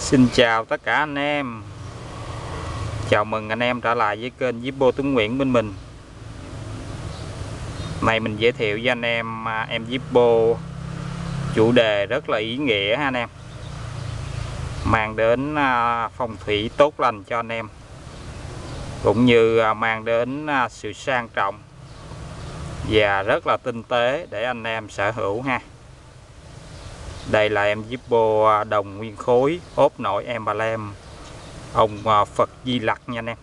Xin chào tất cả anh em. Chào mừng anh em trở lại với kênh Zippo Tuấn Nguyễn bên mình. Này mình giới thiệu với anh em Zippo chủ đề rất là ý nghĩa ha anh em. Mang đến phong thủy tốt lành cho anh em, cũng như mang đến sự sang trọng và rất là tinh tế để anh em sở hữu ha. Đây là em Zippo đồng nguyên khối ốp nổi emblem ông Phật Di Lặc nha anh em.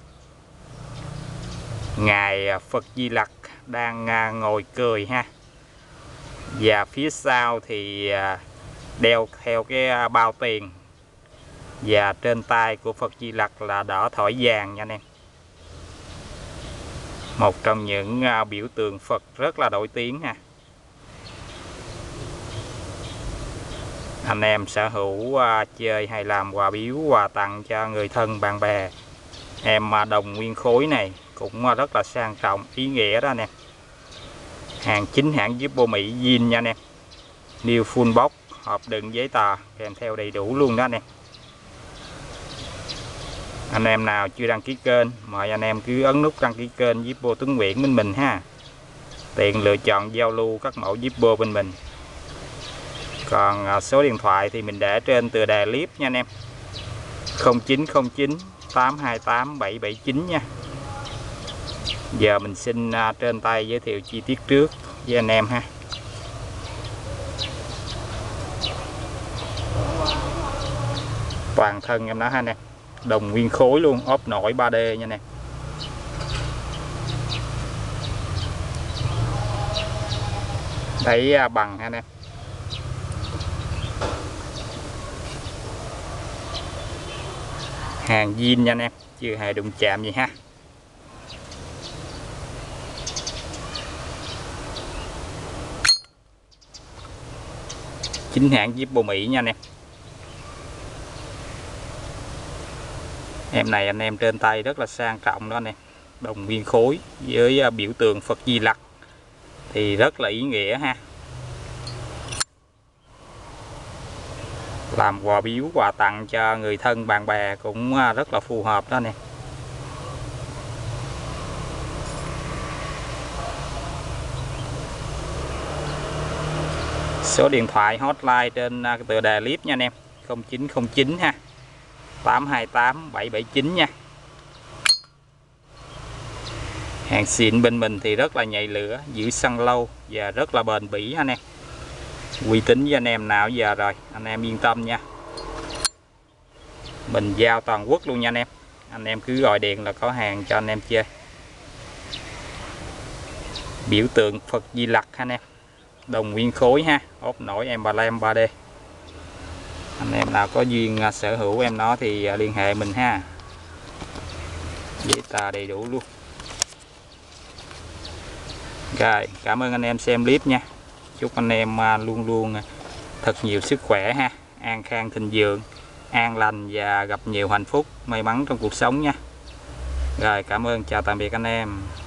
Ngài Phật Di Lặc đang ngồi cười ha, và phía sau thì đeo theo cái bao tiền, và trên tay của Phật Di Lặc là đỏ thỏi vàng nha anh em. Một trong những biểu tượng Phật rất là nổi tiếng ha. Anh em sở hữu chơi hay làm quà biếu, quà tặng cho người thân bạn bè, em đồng nguyên khối này cũng rất là sang trọng ý nghĩa đó anh em. Hàng chính hãng Zippo Mỹ zin nha anh em. New full box, hộp đựng giấy tờ kèm theo đầy đủ luôn đó anh em. Anh em nào chưa đăng ký kênh, mời anh em cứ ấn nút đăng ký kênh Zippo Tuấn Nguyễn bên mình ha. Tiện lựa chọn giao lưu các mẫu Zippo bên mình. Còn số điện thoại thì mình để trên tựa đề clip nha anh em. 0909 828 779 nha. Giờ mình xin trên tay giới thiệu chi tiết trước với anh em ha. Toàn thân em đó ha anh em, đồng nguyên khối luôn, ốp nổi 3D nha anh em. Thấy bằng ha anh em. Hàng zin nha anh em, chưa hề đụng chạm gì ha. Chính hãng Zippo Mỹ nha anh em. Em này anh em trên tay rất là sang trọng đó anh em. Đồng nguyên khối với biểu tượng Phật Di Lặc thì rất là ý nghĩa ha. Làm quà biếu, quà tặng cho người thân bạn bè cũng rất là phù hợp đó anh em. Số điện thoại hotline trên tựa đề clip nha anh em. 0909 ha 828 779 nha. Hàng xịn bên mình thì rất là nhạy lửa, giữ xăng lâu và rất là bền bỉ anh em. Uy tín với anh em nào giờ rồi, anh em yên tâm nha. Mình giao toàn quốc luôn nha anh em. Anh em cứ gọi điện là có hàng cho anh em chơi. Biểu tượng Phật Di Lặc anh em, đồng nguyên khối ha, ốp nổi emblem 3D. Anh em nào có duyên sở hữu em nó thì liên hệ mình ha. Giấy tờ đầy đủ luôn. Rồi, cảm ơn anh em xem clip nha. Chúc anh em luôn luôn thật nhiều sức khỏe ha, an khang thịnh vượng, an lành và gặp nhiều hạnh phúc, may mắn trong cuộc sống nha. Rồi, cảm ơn, chào tạm biệt anh em.